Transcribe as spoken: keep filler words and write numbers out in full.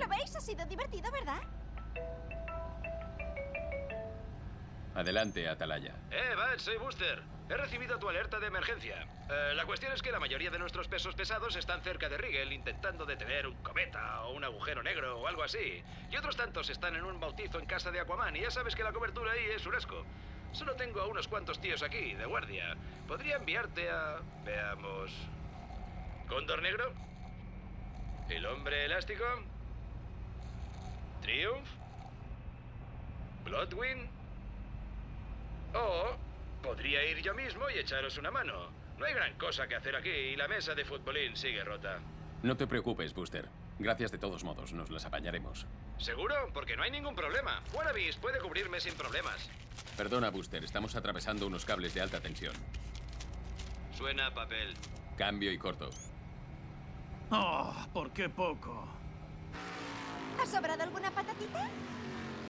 veis? Ha sido divertido, ¿verdad? Adelante, Atalaya. Eh, Bud, soy Booster. He recibido tu alerta de emergencia. Eh, la cuestión es que la mayoría de nuestros pesos pesados están cerca de Rigel intentando detener un cometa o un agujero negro o algo así. Y otros tantos están en un bautizo en casa de Aquaman y ya sabes que la cobertura ahí es un asco. Solo tengo a unos cuantos tíos aquí, de guardia. Podría enviarte a... veamos... ¿Cóndor Negro? ¿El Hombre Elástico? ¿Triumph? ¿Bloodwind? O podría ir yo mismo y echaros una mano. No hay gran cosa que hacer aquí y la mesa de futbolín sigue rota. No te preocupes, Booster. Gracias de todos modos, nos las apañaremos. ¿Seguro? Porque no hay ningún problema. Wannabees puede cubrirme sin problemas. Perdona, Booster, estamos atravesando unos cables de alta tensión. Suena a papel. Cambio y corto. Oh, ¿por qué poco? ¿Ha sobrado alguna patatita?